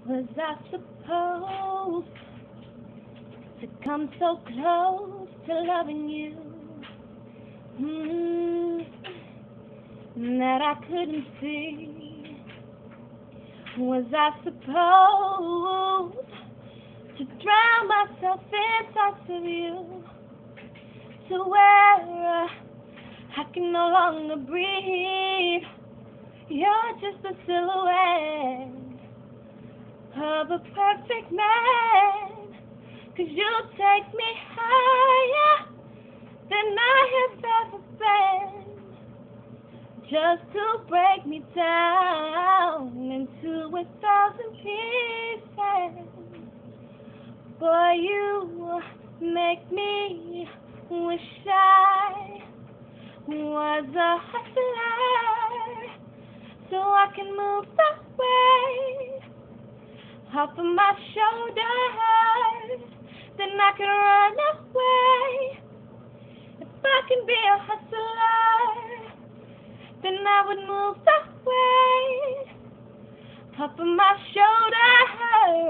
Was I supposed to come so close to loving you? That I couldn't see. Was I supposed to drown myself in thoughts of you, to where I can no longer breathe? You're just a silhouette of a perfect man, 'cause you take me higher than I have ever been, just to break me down into 1,000 pieces. Boy, you make me wish I was a hustler, so I can move that way off of my shoulders, then I can run away. If I can be a hustler, then I would move that way off of my shoulders.